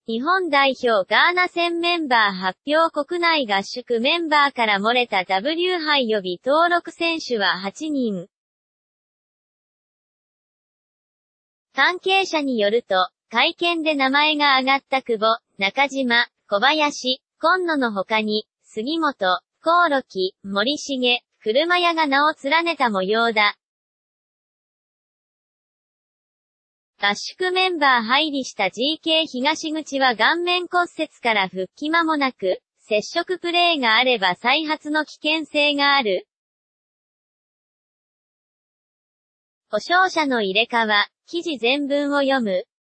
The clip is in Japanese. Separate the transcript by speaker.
Speaker 1: 日本代表ガーナ戦メンバー発表。国内合宿メンバーから漏れた W 杯予備登録選手は8人。関係者によると、会見で名前が挙がった久保、中島、小林、今野の他に、杉本、興梠、森重、車屋が名を連ねた模様だ。合宿メンバー入りした GK 東口は顔面骨折から復帰間もなく、接触プレーがあれば再発の危険性がある。故障者の入れ替わ、記事全文を読む。